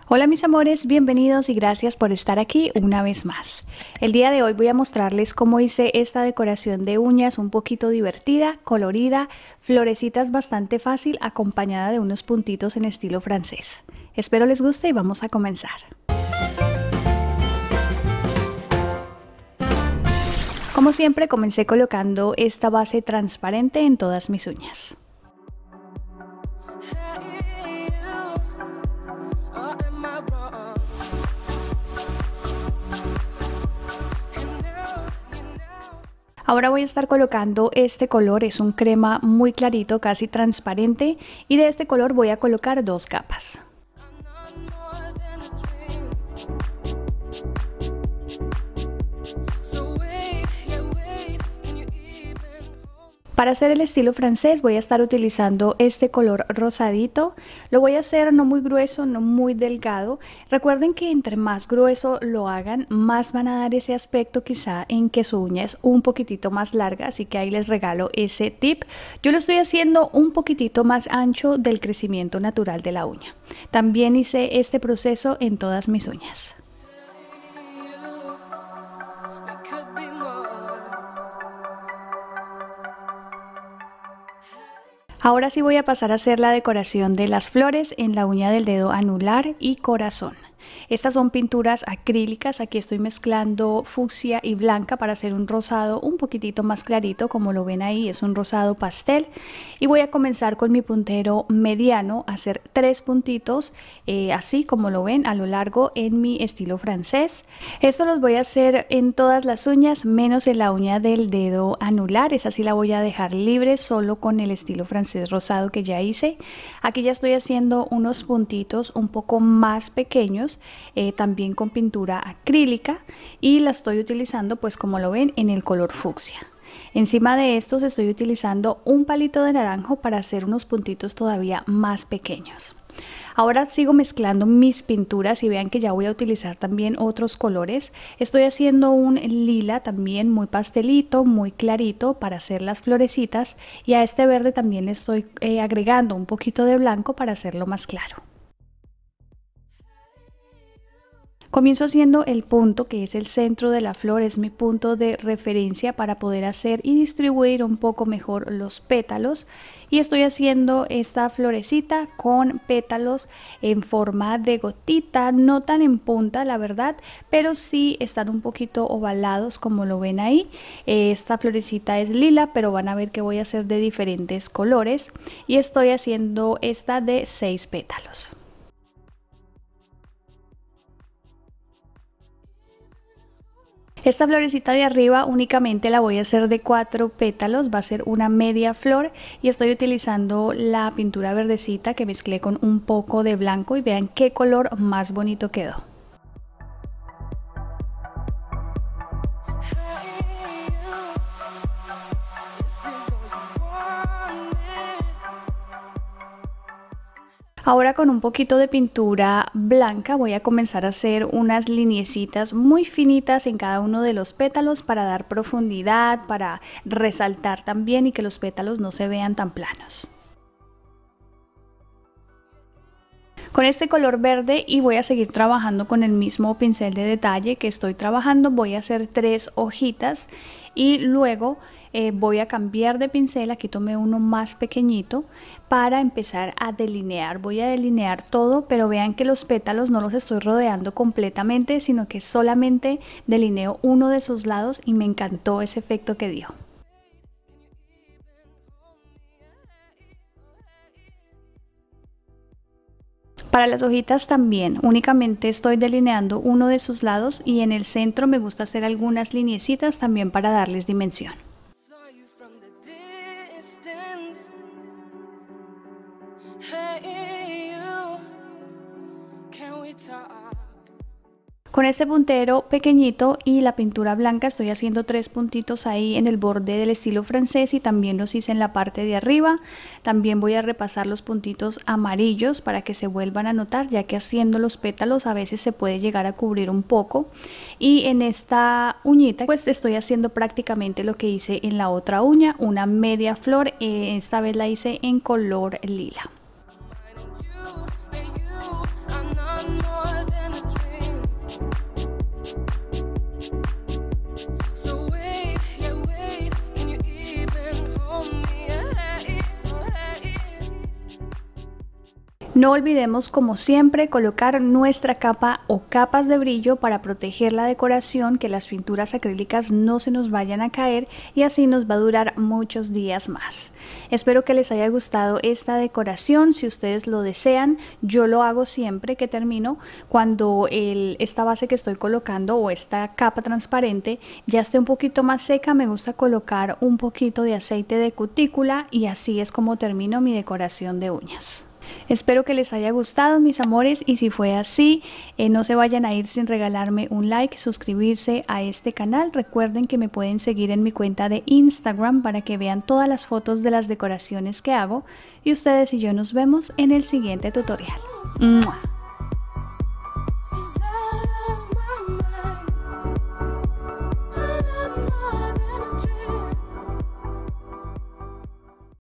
Hola mis amores, bienvenidos y gracias por estar aquí una vez más. El día de hoy voy a mostrarles cómo hice esta decoración de uñas un poquito divertida, colorida, florecitas bastante fácil, acompañada de unos puntitos en estilo francés. Espero les guste y vamos a comenzar. Como siempre, comencé colocando esta base transparente en todas mis uñas. Ahora voy a estar colocando este color, es un crema muy clarito, casi transparente, y de este color voy a colocar dos capas. Para hacer el estilo francés voy a estar utilizando este color rosadito. Lo voy a hacer no muy grueso, no muy delgado. Recuerden que entre más grueso lo hagan, más van a dar ese aspecto quizá en que su uña es un poquitito más larga, así que ahí les regalo ese tip. Yo lo estoy haciendo un poquitito más ancho del crecimiento natural de la uña. También hice este proceso en todas mis uñas. Ahora sí voy a pasar a hacer la decoración de las flores en la uña del dedo anular y corazón. Estas son pinturas acrílicas, aquí estoy mezclando fucsia y blanca para hacer un rosado un poquitito más clarito, como lo ven ahí, es un rosado pastel. Y voy a comenzar con mi puntero mediano a hacer 3 puntitos, así como lo ven a lo largo en mi estilo francés. Esto los voy a hacer en todas las uñas, menos en la uña del dedo anular, esa sí la voy a dejar libre solo con el estilo francés rosado que ya hice. Aquí ya estoy haciendo unos puntitos un poco más pequeños, también con pintura acrílica, y la estoy utilizando pues como lo ven en el color fucsia. Encima de estos estoy utilizando un palito de naranjo para hacer unos puntitos todavía más pequeños. Ahora sigo mezclando mis pinturas y vean que ya voy a utilizar también otros colores. Estoy haciendo un lila también muy pastelito, muy clarito para hacer las florecitas, y a este verde también le estoy agregando un poquito de blanco para hacerlo más claro. Comienzo haciendo el punto que es el centro de la flor, es mi punto de referencia para poder hacer y distribuir un poco mejor los pétalos, y estoy haciendo esta florecita con pétalos en forma de gotita, no tan en punta la verdad, pero sí están un poquito ovalados como lo ven ahí. Esta florecita es lila, pero van a ver que voy a hacer de diferentes colores, y estoy haciendo esta de 6 pétalos. Esta florecita de arriba únicamente la voy a hacer de 4 pétalos, va a ser una media flor, y estoy utilizando la pintura verdecita que mezclé con un poco de blanco, y vean qué color más bonito quedó. Ahora con un poquito de pintura blanca voy a comenzar a hacer unas lineecitas muy finitas en cada uno de los pétalos para dar profundidad, para resaltar también y que los pétalos no se vean tan planos. Con este color verde, y voy a seguir trabajando con el mismo pincel de detalle que estoy trabajando, voy a hacer 3 hojitas y luego voy a cambiar de pincel. Aquí tomé uno más pequeñito para empezar a delinear. Voy a delinear todo, pero vean que los pétalos no los estoy rodeando completamente, sino que solamente delineo uno de sus lados, y me encantó ese efecto que dio. Para las hojitas también únicamente estoy delineando uno de sus lados, y en el centro me gusta hacer algunas lineecitas también para darles dimensión. Con este puntero pequeñito y la pintura blanca estoy haciendo 3 puntitos ahí en el borde del estilo francés, y también los hice en la parte de arriba. También voy a repasar los puntitos amarillos para que se vuelvan a notar, ya que haciendo los pétalos a veces se puede llegar a cubrir un poco. Y en esta uñita pues estoy haciendo prácticamente lo que hice en la otra uña, una media flor. Esta vez la hice en color lila. No olvidemos, como siempre, colocar nuestra capa o capas de brillo para proteger la decoración, que las pinturas acrílicas no se nos vayan a caer y así nos va a durar muchos días más. Espero que les haya gustado esta decoración. Si ustedes lo desean, yo lo hago siempre que termino, cuando esta base que estoy colocando o esta capa transparente ya esté un poquito más seca, me gusta colocar un poquito de aceite de cutícula y así es como termino mi decoración de uñas. Espero que les haya gustado, mis amores, y si fue así, no se vayan a ir sin regalarme un like, suscribirse a este canal. Recuerden que me pueden seguir en mi cuenta de Instagram para que vean todas las fotos de las decoraciones que hago, y ustedes y yo nos vemos en el siguiente tutorial. ¡Mua!